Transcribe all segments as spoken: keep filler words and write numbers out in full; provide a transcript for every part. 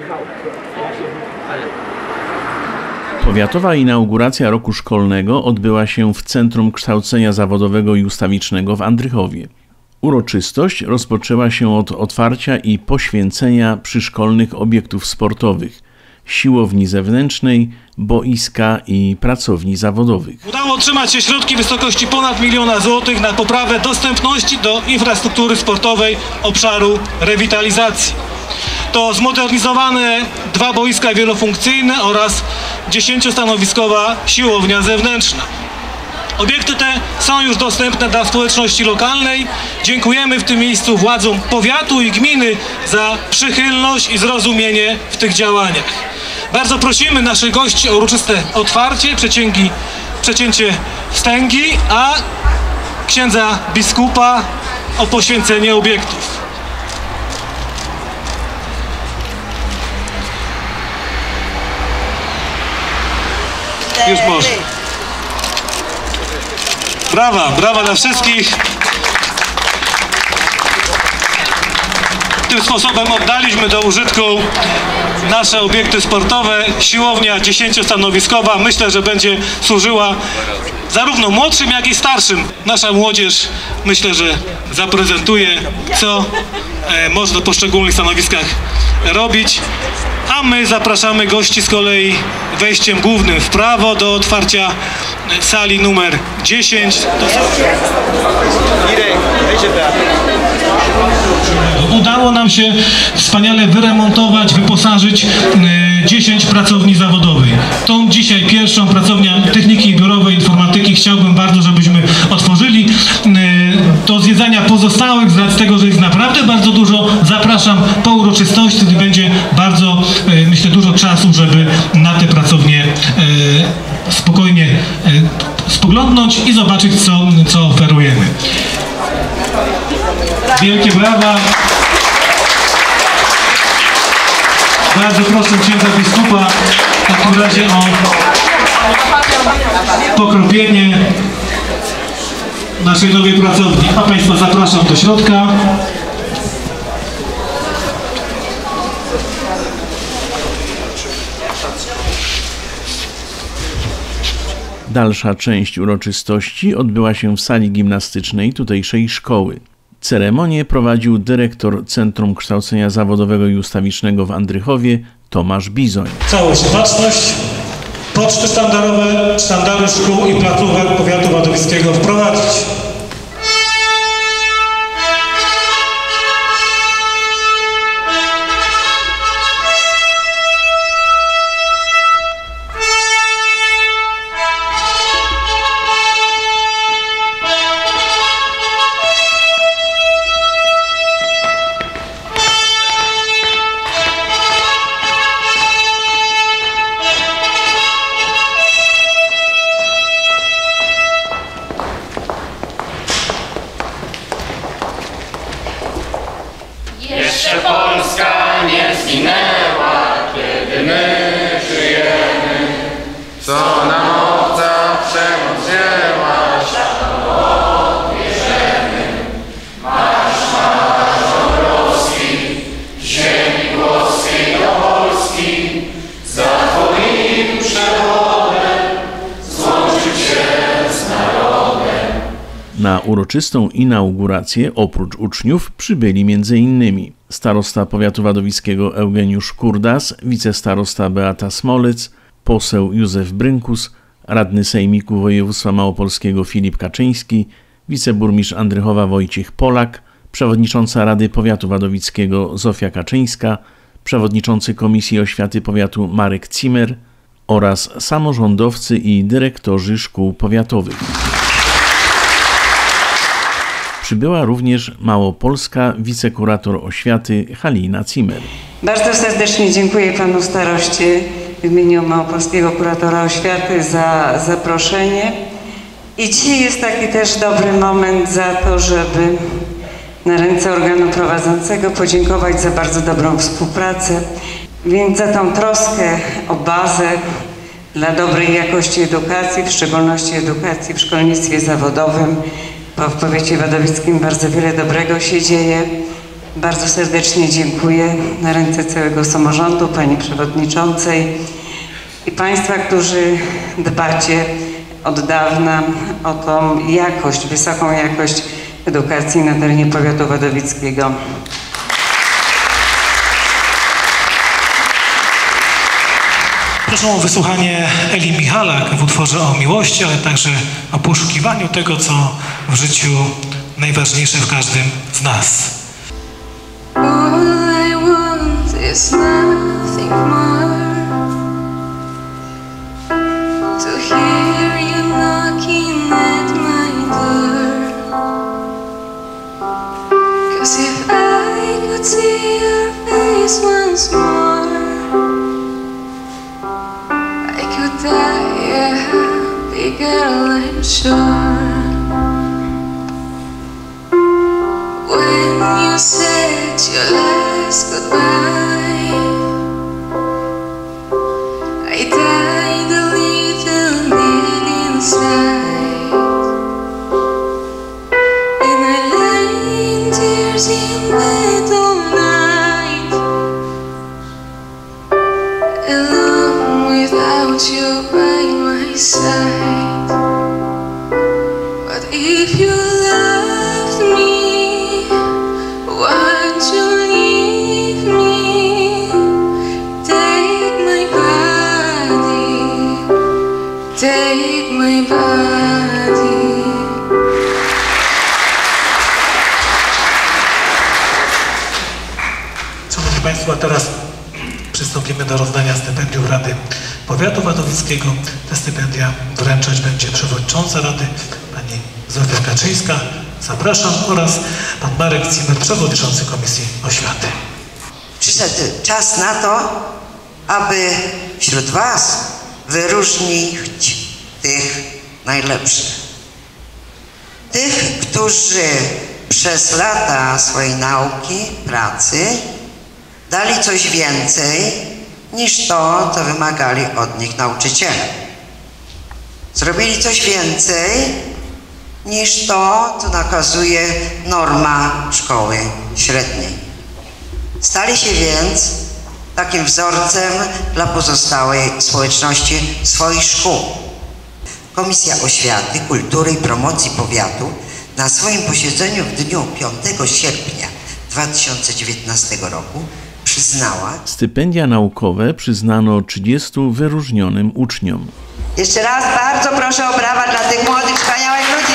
Powiatowa inauguracja roku szkolnego odbyła się w Centrum Kształcenia Zawodowego i Ustawicznego w Andrychowie. Uroczystość rozpoczęła się od otwarcia i poświęcenia przyszkolnych obiektów sportowych, siłowni zewnętrznej, boiska i pracowni zawodowych. Udało otrzymać się środki w wysokości ponad miliona złotych na poprawę dostępności do infrastruktury sportowej obszaru rewitalizacji. To zmodernizowane dwa boiska wielofunkcyjne oraz dziesięciostanowiskowa siłownia zewnętrzna. Obiekty te są już dostępne dla społeczności lokalnej. Dziękujemy w tym miejscu władzom powiatu i gminy za przychylność i zrozumienie w tych działaniach. Bardzo prosimy naszych gości o uroczyste otwarcie, przecięgi, przecięcie wstęgi, a księdza biskupa o poświęcenie obiektów. Już może. Brawa, brawa dla wszystkich. Tym sposobem oddaliśmy do użytku nasze obiekty sportowe. Siłownia dziesięciostanowiskowa, myślę, że będzie służyła zarówno młodszym, jak i starszym. Nasza młodzież, myślę, że zaprezentuje, co e, można na poszczególnych stanowiskach robić. A my zapraszamy gości z kolei wejściem głównym w prawo do otwarcia sali numer dziesięć. Udało nam się wspaniale wyremontować, wyposażyć dziesięć pracowni zawodowych. Tą dzisiaj pierwszą pracownię techniki biurowej informatyki chciałbym bardzo, żebyśmy otworzyli. Do zwiedzania pozostałych, z racji tego, że jest naprawdę bardzo dużo, zapraszam po uroczystości, gdy będzie bardzo, myślę, dużo czasu, żeby na te pracownie spokojnie spoglądnąć i zobaczyć, co, co oferujemy. Wielkie brawa. Bardzo proszę księdza biskupa w takim razie o pokropienie naszej nowej pracowni. A Państwa zapraszam do środka. Dalsza część uroczystości odbyła się w sali gimnastycznej tutejszej szkoły. Ceremonię prowadził dyrektor Centrum Kształcenia Zawodowego i Ustawicznego w Andrychowie Tomasz Bizoń. Całość, baczność, poczty sztandarowe, sztandary szkół i placówek powiatu wadowickiego wprowadzić. Jeszcze Polska nie zginęła, kiedy my żyjemy. Co nam obca przemoc wzięła, światło odbierzemy. Marsz, marsz Dąbrowski, ziemi włoskiej do Polski, za twoim przewodem złączyć się z narodem. Na uroczystą inaugurację oprócz uczniów przybyli między innymi starosta powiatu wadowickiego Eugeniusz Kurdas, wicestarosta Beata Smolec, poseł Józef Brynkus, radny sejmiku województwa małopolskiego Filip Kaczyński, wiceburmistrz Andrychowa Wojciech Polak, przewodnicząca Rady Powiatu Wadowickiego Zofia Kaczyńska, przewodniczący Komisji Oświaty Powiatu Marek Zimmer oraz samorządowcy i dyrektorzy szkół powiatowych. Przybyła również małopolska wicekurator oświaty Halina Zimmer. Bardzo serdecznie dziękuję panu staroście w imieniu małopolskiego kuratora oświaty za zaproszenie. I dzisiaj jest taki też dobry moment za to, żeby na ręce organu prowadzącego podziękować za bardzo dobrą współpracę, więc za tą troskę o bazę dla dobrej jakości edukacji, w szczególności edukacji w szkolnictwie zawodowym, bo w powiecie wadowickim bardzo wiele dobrego się dzieje bardzo serdecznie dziękuję na ręce całego samorządu, pani przewodniczącej i państwa, którzy dbacie od dawna o tą jakość, wysoką jakość edukacji na terenie powiatu wadowickiego. Proszę o wysłuchanie Eli Michalak w utworze o miłości, ale także o poszukiwaniu tego, co w życiu najważniejsze w każdym z nas. All I want is nothing more, to hear you knocking at my door. 'Cause if I could see your face once more, I could die a happy girl, I'm sure. When you said your last goodbye, I died a little bit inside, and I lay in tears in bed all night, alone without you by my side. But if you loved me, why'd you leave me? Take my body, take my body. Szanowni Państwo, a teraz przystąpimy do rozdania stypendiów Rady Powiatu Wadowickiego. Te stypendia wręczać będzie przewodnicząca Rady, pani Zofia Kaczyńska. Zapraszam, oraz pan Marek Zimmer, przewodniczący Komisji Oświaty. Przyszedł czas na to, aby wśród Was wyróżnić tych najlepszych. Tych, którzy przez lata swojej nauki, pracy dali coś więcej niż to, co wymagali od nich nauczyciele. Zrobili coś więcej niż to, co nakazuje norma szkoły średniej. Stali się więc takim wzorcem dla pozostałej społeczności swoich szkół. Komisja Oświaty, Kultury i Promocji Powiatu na swoim posiedzeniu w dniu piątego sierpnia dwa tysiące dziewiętnastego roku przyznała... Stypendia naukowe przyznano trzydziestu wyróżnionym uczniom. Jeszcze raz bardzo proszę o brawa dla tych młodych, wspaniałych ludzi.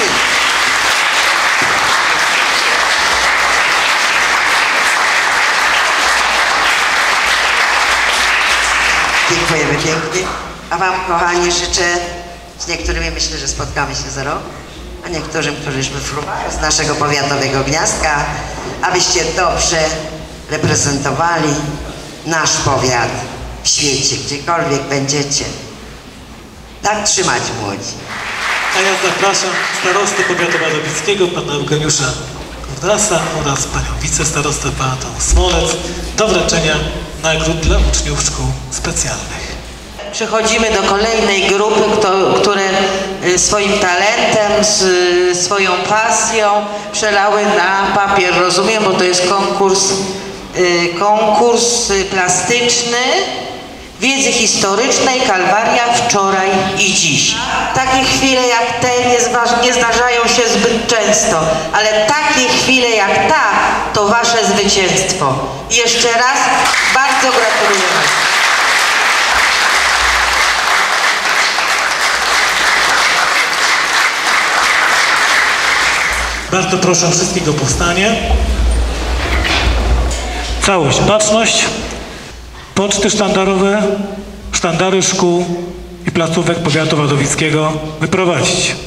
Dziękujemy pięknie. A Wam, kochani, życzę, z niektórymi myślę, że spotkamy się za rok, a niektórym, którzy już wyfruwają z naszego powiatowego gniazdka, abyście dobrze reprezentowali nasz powiat w świecie, gdziekolwiek będziecie. Tak trzymać młodzi. A ja zapraszam starostę Powiatu Wadowickiego, pana Eugeniusza Kurdasa oraz panią wicestarostę Beatę Smolec do wręczenia nagród dla uczniów szkół specjalnych. Przechodzimy do kolejnej grupy, kto, które swoim talentem, swoją pasją przelały na papier, rozumiem, bo to jest konkurs, konkurs plastyczny wiedzy historycznej, Kalwaria wczoraj i dziś. Takie chwile jak te nie, nie zdarzają się zbyt często, ale takie chwile jak ta to wasze zwycięstwo. I jeszcze raz bardzo gratulujemy. Bardzo proszę wszystkich o powstanie. Całość, baczność. Poczty sztandarowe, sztandary szkół i placówek Powiatu Wadowickiego wyprowadzić.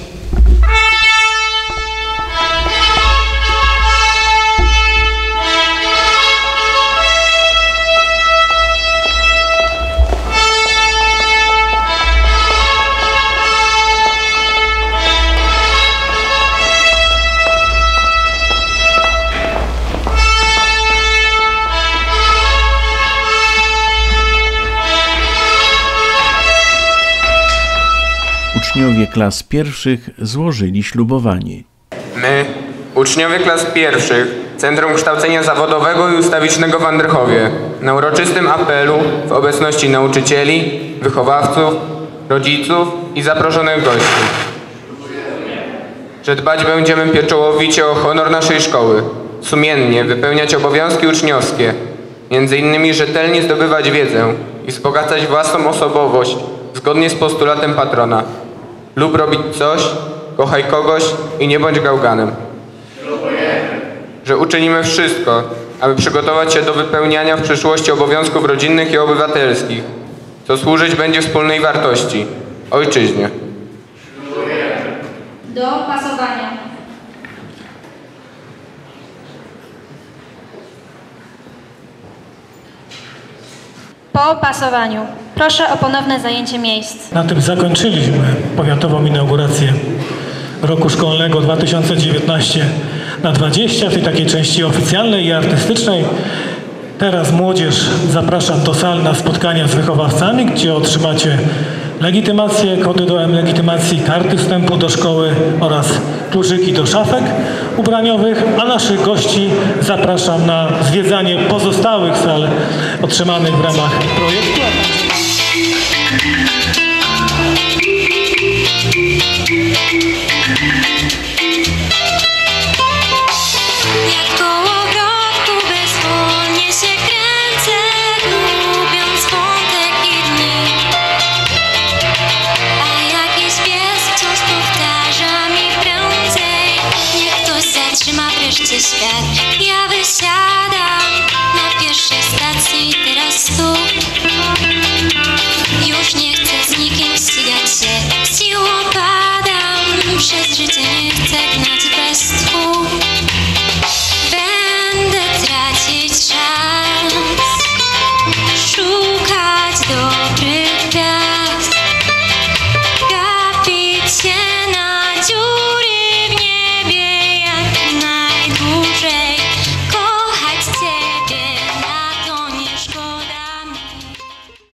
Uczniowie klas pierwszych złożyli ślubowanie. My, uczniowie klas pierwszych, Centrum Kształcenia Zawodowego i Ustawicznego w Andrychowie na uroczystym apelu w obecności nauczycieli, wychowawców, rodziców i zaproszonych gości. Że dbać będziemy pieczołowicie o honor naszej szkoły, sumiennie wypełniać obowiązki uczniowskie, między innymi rzetelnie zdobywać wiedzę i wzbogacać własną osobowość zgodnie z postulatem patrona. Lub robić coś, kochaj kogoś i nie bądź gałganem. Że uczynimy wszystko, aby przygotować się do wypełniania w przyszłości obowiązków rodzinnych i obywatelskich, co służyć będzie wspólnej wartości – ojczyźnie. Do pasowania. Po pasowaniu. Proszę o ponowne zajęcie miejsc. Na tym zakończyliśmy powiatową inaugurację roku szkolnego dwa tysiące dziewiętnaście na dwadzieścia w tej takiej części oficjalnej i artystycznej. Teraz młodzież zapraszam do sal na spotkania z wychowawcami, gdzie otrzymacie legitymację, kody do legitymacji, karty wstępu do szkoły oraz kluczyki do szafek ubraniowych, a naszych gości zapraszam na zwiedzanie pozostałych sal otrzymanych w ramach projektu. Jak koło wrotku bezwolnie się kręcę, lubiąc wątek i dni. A jakiś pies wciąż powtarza mi prędzej: niech ktoś zatrzyma wreszcie świat. Ja wysiadam na pierwszej stacji, teraz tu. Już nie chcę z nikim ścigać się, siłą padam, przez życie nie chcę gnać bez tchu. Będę tracić czas, szukać do